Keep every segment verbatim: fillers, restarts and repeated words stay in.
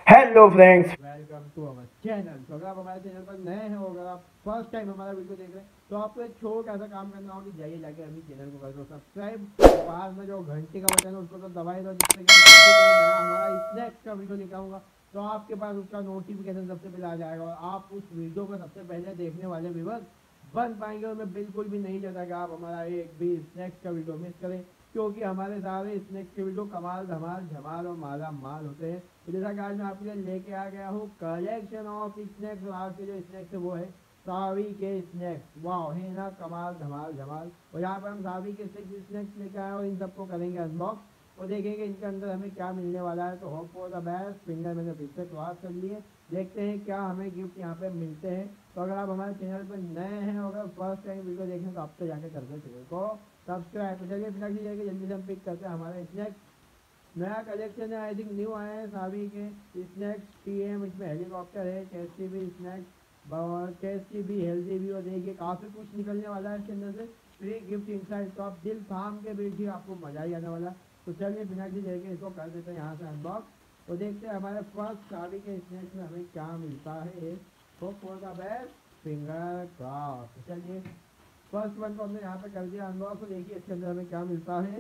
Hello friends. Welcome to our channel. तो अगर आप हमारे चैनल पर नए हैं और अगर आप फर्स्ट टाइम हमारा वीडियो देख रहे हैं तो आपको एक छोटा सा काम करना होगा कि जाइए जाके अभी चैनल को कर दो सब्सक्राइब। पास में जो घंटी का बटन है उसको तो दबाई दो, जिससे कि जब भी कोई नया हमारा स्नैक्स का वीडियो निकालूंगा तो आपके पास उसका नोटिफिकेशन सबसे पहले आ जाएगा और आप उस वीडियो को सबसे पहले देखने वाले व्यूअर्स बन पाएंगे। और मैं बिल्कुल भी नहीं चाहता कि आप हमारा एक भी स्नैक्स का वीडियो मिस करें, क्योंकि हमारे सारे स्नैक्स के वीडियो कमाल धमाल झमाल और माला माल होते हैं। तो जैसा कि आज मैं आपके लिए लेके आ गया हूँ कलेक्शन ऑफ स्नैक्स, और आज के जो स्नैक्स है वो है सावी के स्नैक्स। वाह, है ना कमाल धमाल धमाल। और यहाँ पर हम सावी के सिक्स स्नैक्स लेके आए और इन सबको करेंगे अनबॉक्स और देखेंगे इनके अंदर हमें क्या मिलने वाला है। तो hope for the best. Finger मैंने फिर से क्रॉस कर लिए, देखते हैं क्या हमें गिफ्ट यहाँ पे मिलते हैं। तो अगर आप हमारे चैनल पर नए हैं और अगर फर्स्ट टाइम वीडियो देखें तो आप तो जाके कर दो चैनल को सब्सक्राइब। तो चलिए बिना किसी जल्दी से हम पिक करते हैं हमारे स्नैक्स। नया कलेक्शन है, आई थिंक न्यू आए हैं सावी के स्नैक्स टी एम। इसमें हेलीकॉप्टर है, टेस्टी भी स्नैक्स, टेस्टी भी हेल्दी भी। और देखिए काफ़ी कुछ निकलने वाला है इसके अंदर से। फ्री गिफ्ट इनसाइड, तो आप दिल थाम के बैठिए, आपको मज़ा ही आने वाला। तो चलिए बिना किसी देर के इसको कर देते हैं यहाँ से अनबॉक्स और देखते हैं हमारे फर्स्ट सावी के स्नैक्स में हमें क्या मिलता है। तो for the best, finger cross. चलिए फर्स्ट वन को हमने यहाँ पे कर दिया अनबॉक्स। तो देखिए इसके अंदर हमें क्या मिलता है।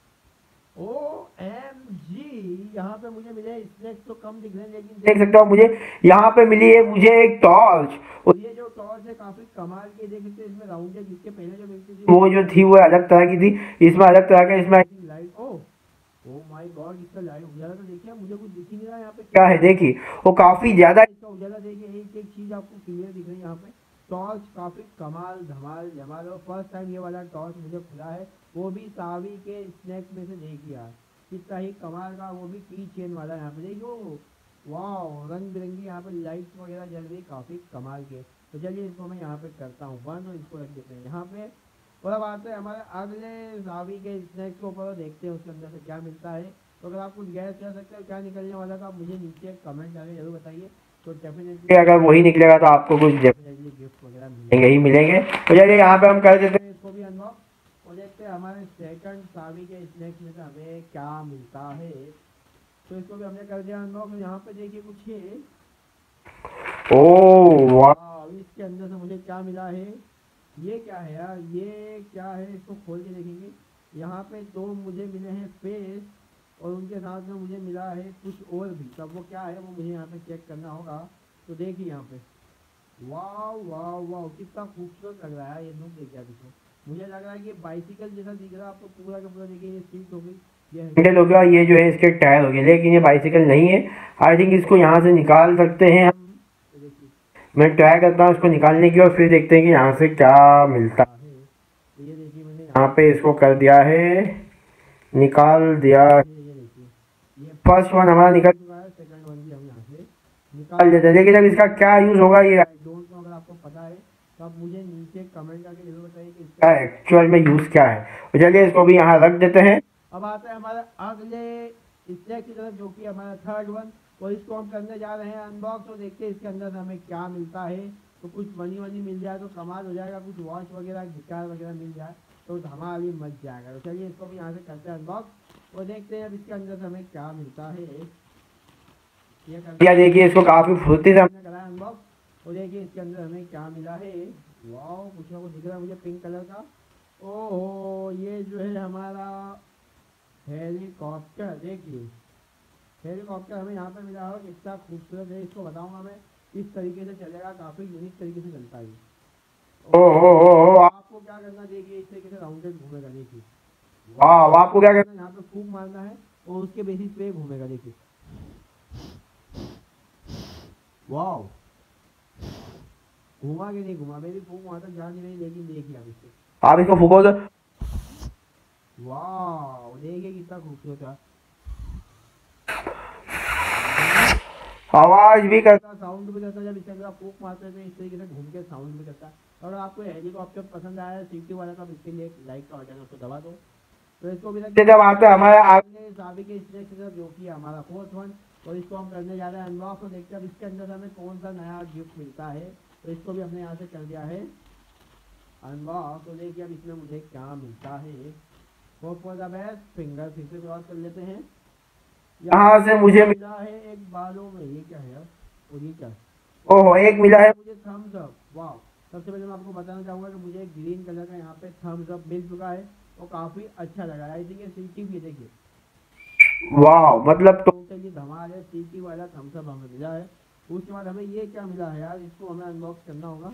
ओ एम जी, यहाँ पे मुझे मिले स्नैक्स तो कम दिख रहे हैं, लेकिन देख सकते हो मुझे यहाँ पे मिली है मुझे एक टॉर्च। और ये जो टॉर्च है काफी कमाल की, देख सकते हैं इसमें राउंड है, जिसके पहले जो मिलती थी वो जो थी वो अलग तरह की थी, इसमें अलग तरह का। इसमें light. Oh oh my god, इसका लाइट उजाला तो देखिए, मुझे कुछ दिख ही नहीं रहा यहाँ पे क्या क्या है है। देखिए, वो काफी ज्यादा। इसका उजाला देखिए, एक एक चीज आपको क्लियर दिख रही है यहाँ पे। टॉर्च काफी कमाल धमाल जमाल, और फर्स्ट टाइम ये वाला टॉर्च मुझे खुला है, वो भी सावी के स्नैक्स में से। देखिए यार कितना ही कमाल का, वो भी की चेन वाला। यहाँ पे देखिए वाह, रंग बिरंगी यहाँ पे लाइट्स वगैरह जल रही, काफ़ी कमाल के। तो चलिए इसको मैं यहाँ पे करता हूँ बंद और इसको रख देते हैं यहाँ पे। और अब आते हैं हमारे अगले सावी के स्नैक्स के ऊपर, देखते हैं उसके अंदर से क्या मिलता है। तो अगर आप कुछ गैस कर सकते हो क्या निकलने वाला, तो आप मुझे नीचे कमेंट करके जरूर बताइए। तो डेफिनेटली अगर वही निकलेगा तो आपको कुछ डेफिनेटली गिफ्ट वगैरह मिलेंगे मिलेंगे ही मिलेंगे। तो चलिए यहाँ पे हम कर देते हैं। इसको भी अनबॉक्स और देखते हैं हमारे सेकंड सावी के स्नैक्स में से हमें क्या मिलता है। तो इसको भी हमने कर दिया अनबॉक्स। यहाँ पे देखिए कुछ है। ओ वाह, वाह, इसके अंदर से मुझे क्या मिला है। ये क्या है यार, ये क्या है, इसको खोल के देखेंगे। यहाँ पे दो मुझे मिले हैं फेस, और उनके साथ में मुझे मिला है कुछ और भी। तब वो क्या है वो मुझे यहाँ पे चेक करना होगा। तो देखिए यहाँ पे वाह वाह वाह, कितना खूबसूरत लग रहा है ये लुक। देखिए आप इसको, मुझे लग रहा है कि बाइसिकल जैसा दिख रहा है आपको पूरा का पूरा। देखिए ये सीट हो गई, ये हैंडल हो गया, ये जो है इसके टायर हो गए, लेकिन ये बाइसिकल नहीं है। आई थिंक इसको यहाँ से निकाल सकते हैं। हम। तो देखिए मैं ट्राई करता हूँ इसको निकालने की और फिर देखते हैं कि यहाँ से क्या मिलता है। है। तो ये देखिए मैंने यहाँ यहाँ पे इसको कर दिया है, निकाल दिया। ये ये देखिए, ये फर्स्ट वन हमारा निकल चुका है। सेकंड वन भी हम यहाँ से निकाल निकाल देते हैं, लेकिन अब इसका क्या यूज होगा ये आई डोंट नो। अगर आपको पता है तो आप मुझे नीचे कमेंट करके जरूर बताइए कि क्या इसका एक्चुअल में यूज क्या है। तो चलिए इसको भी यहाँ रख देते हैं। अब आता है हमारा अगले स्नैक की तरफ, जो कि हमारा थर्ड वन। और इसको हम करने जा रहे हैं अनबॉक्स और देखते हैं इसके अंदर हमें क्या मिलता है। तो कुछ मनी वनी मिल जाए तो कमाल हो जाएगा, कुछ वॉच वगैरह गिटार वगैरह मिल जाए तो धमाल ही मच जाएगा। तो चलिए इसको भी यहाँ से करते हैं अनबॉक्स और देखते हैं अब इसके अंदर से हमें क्या मिलता है। ये कर या देखिए इसको काफी फुर्ती से हमने करा अनबॉक्स और देखिए इसके अंदर हमें क्या मिला है। वाह, कुछ ना कुछ दिख रहा है मुझे पिंक कलर का। ओहो, ये जो है हमारा हेलीकॉप्टर। देखिए हेलीकॉप्टर हमें यहाँ पे मिला है, कितना खूबसूरत है। इसको बताऊंगा मैं किस तरीके से चलेगा, काफ़ी यूनिक तरीके से चलता है। ओ हो हो हो आपको क्या करना, देखिए इस तरीके से राउंडेड घूमेगा। देखिए वाह वाह, आपको क्या कहना यहाँ पे फूक मारना है और उसके बेसिस पे घूमेगा। देखिए वाह, घुमा के नहीं घुमा, मेरी फूक वहाँ तक जा नहीं रही, लेकिन देखिए आप इसको। है? आप इसको फूको तो वाह, देखिए कितना खूबसूरत है। आवाज भी कर। साउंड भी करता है, जब इसके अंदर आप फूक मारते हैं तो इस तरीके से घूम के साउंड भी करता है। अगर आपको हेलीकॉप्टर पसंद आया सेफ्टी वाला तो आप इसके लिए एक लाइक का बटन है, उसको दबा दो। तो इसको भी रखते जब आता है हमारा आ- हैं सावी के स्नैक्स की तरफ, जो कि है हमारा फोर्थ वन। और इसको हम करने जा रहे हैं अनबॉक्स और देखते हैं अब इसके अंदर से हमें कौन सा नया गिफ्ट मिलता है। तो इसको भी हमने यहाँ से कर दिया है अनबॉक्स। तो देखिए अब इसमें मुझे क्या मिलता है। Hope for the best, finger फिर से क्रॉस कर लेते हैं। यहाँ से मुझे मिल- मिला है एक बालों में, ये क्या है यार, और ये क्या है, ओहो एक मिला है। मुझे थम्स अप। वाह, सबसे पहले मैं आपको बताना चाहूँगा कि मुझे एक ग्रीन कलर का यहाँ पे थम्स अप मिल चुका है और काफ़ी अच्छा लगा है। आई थिंक ये सिटी भी देखिए, वाह मतलब तो टोटली धमाल है, सिटी वाला थम्स अप हमें मिला है। उसके बाद हमें ये क्या मिला है यार, इसको हमें अनबॉक्स करना होगा।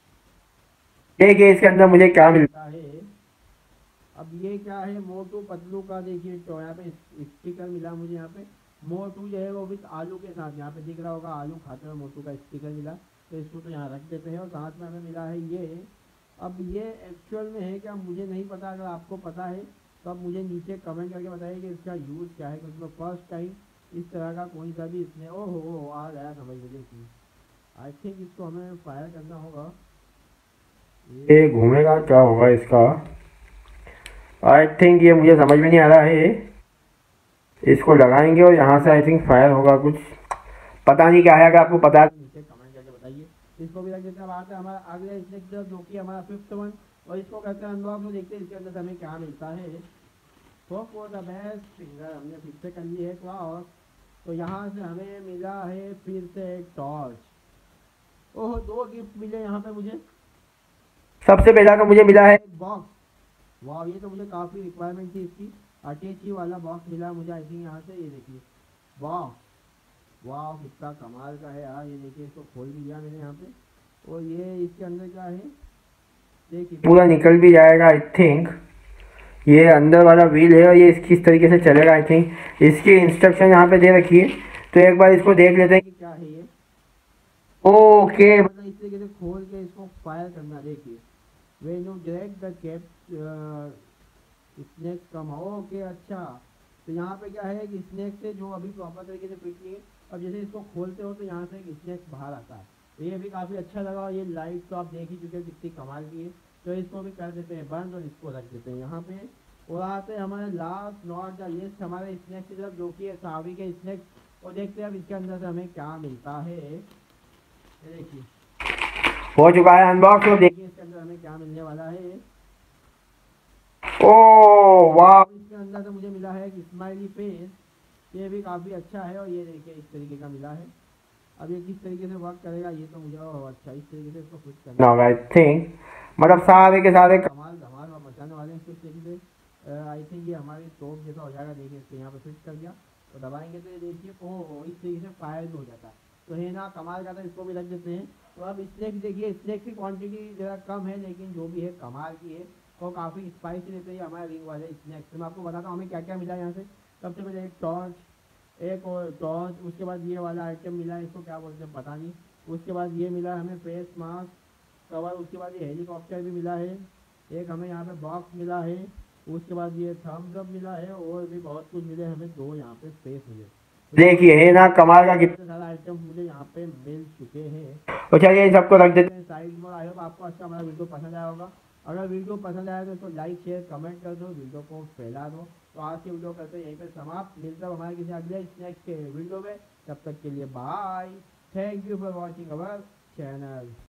देखिए इसके अंदर मुझे क्या मिलता क्या है, अब ये क्या है, मोटू पतलू का देखिए, तो यहाँ पे स्टिकर मिला मुझे। यहाँ पे मोटू जो है वो विद आलू के साथ, यहाँ पे दिख रहा होगा आलू खाते हुए मोटू का स्टिकर मिला, तो इसको तो यहाँ रख देते हैं। और साथ में हमें मिला है ये, अब ये एक्चुअल में है क्या मुझे नहीं पता, अगर आपको पता है तो आप मुझे नीचे कमेंट करके बताइए कि इसका यूज़ क्या है, क्योंकि मैं फर्स्ट टाइम इस तरह का कोई सा भी इसमें, ओ हो आ गया समझ में। देखिए आई थिंक इसको हमें फायर करना होगा। है, ये घूमेगा क्या होगा इसका। आई थिंक ये मुझे समझ में नहीं आ रहा है। इसको लगाएंगे और यहाँ से आई थिंक फायर होगा कुछ, पता नहीं क्या है, अगर आपको पता है तो नीचे कमेंट करके बताइए। इसको भी रख देते हैं। अब आते हैं हमारा अगले स्नेक की तरफ, जो कि हमारा फिफ्थ वन, और इसको करते हैं अनलॉक। तो देखते हैं इसके अंदर से हमें क्या मिलता है। Hope for the best, finger हमने फिर से कर ली है क्रॉस। तो यहाँ से हमें मिला है फिर से एक टॉर्च। ओह, दो गिफ्ट मिले यहाँ पे मुझे। सबसे पहला तो मुझे मिला है एक बॉक्स, वाह ये तो मुझे काफ़ी रिक्वायरमेंट थी इसकी। अटैची वाला बॉक्स मिला मुझे आई थिंक यहाँ से, ये देखिए, वाह वाह कितना कमाल का है यार। ये देखिए, इसको खोल भी लिया मैंने यहाँ पे, और ये इसके अंदर क्या है देखिए। पूरा निकल भी जाएगा आई थिंक। ये अंदर वाला व्हील है और ये इसकी इस तरीके से चलेगा आई थिंक। इसकी इंस्ट्रक्शन यहाँ पे दे रखी है, तो एक बार इसको देख लेते हैं कि कि क्या है ये। ओके। मतलब इस तरीके से खोल के इसको फायर करना। देखिए, when you drag the cap snack come, okay अच्छा। तो यहाँ पे क्या है कि स्नैक से जो अभी प्रॉपर तरीके से फिट नहीं है, अब जैसे इसको खोलते हो तो यहाँ से एक स्नैक बाहर आता है। तो ये भी काफ़ी अच्छा लगा। और ये लाइट तो आप देख ही चुके हो कितनी कमाल की है। तो इसको भी कर देते हैं बंद और इसको रख देते हैं यहाँ पे। और आते हैं हमारे लास्ट नॉट द लिस्ट, हमारे स्नैक्स की तरफ, जो कि है सावी के स्नैक्स। और देखते हैं अब इसके अंदर से हमें क्या मिलता है। ये देखिए, हो चुका है अनबॉक्स और देख। देखिए इसके अंदर हमें क्या मिलने वाला है। ओ वाह, और इसके अंदर से मुझे मिला है एक स्माइली फेस, ये भी काफ़ी अच्छा है। और ये देखिए इस तरीके का मिला है। अब ये किस तरीके से वर्क करेगा ये तो मुझे, ओह अच्छा, इस तरीके से इसको फिट करना होगा आई थिंक, मतलब सारे के सारे कमाल धमाल और मचाने वाले हैं इसको। इस तरीके से आई थिंक ये हमारी तोप जैसा हो जाएगा। देखिए इसको यहाँ पे फिट कर दिया, तो दबाएंगे तो ये देखिए, ओह इस तरीके से फायर भी हो जाता है। तो है ना कमाल का, था इसको भी रख देते हैं। तो अब स्नैक्स देखिए, स्नैक्स की क्वांटिटी ज़रा कम है, लेकिन जो भी है कमाल की है और काफ़ी स्पाइसी रहते हैं हमारे रिंग वाले स्नैक्स। तो मैं आपको बताता हूँ हमें क्या क्या मिला यहाँ से। सबसे पहले एक टॉर्च, एक और टॉर्च, उसके बाद ये वाला आइटम मिला है, इसको क्या बोलते हैं पता नहीं। उसके बाद ये मिला हमें फेस मास्क कवर। उसके बाद ये हेलीकॉप्टर भी मिला है। एक हमें यहाँ पे बॉक्स मिला है। उसके बाद ये थम्स अप मिला है, और भी बहुत कुछ मिले हमें। दो यहाँ पे स्पेस मिले। तो देखिए है ना कमाल का कितना। सारा आइटम मुझे यहाँ पे मिल चुके हैं। तो चलिए इन सबको रख देते हैं। साइड में आई होप आपको अच्छा हमारा वीडियो पसंद आया होगा। अगर वीडियो पसंद आया तो इसको लाइक शेयर कमेंट कर दो, वीडियो को फैला दो। तो आज की वीडियो करते हैं यहीं पे समाप्त। मिलता है हमारे किसी अगले नेक्स्ट के वीडियो में, तब तक के लिए bye. Thank you for watching our channel.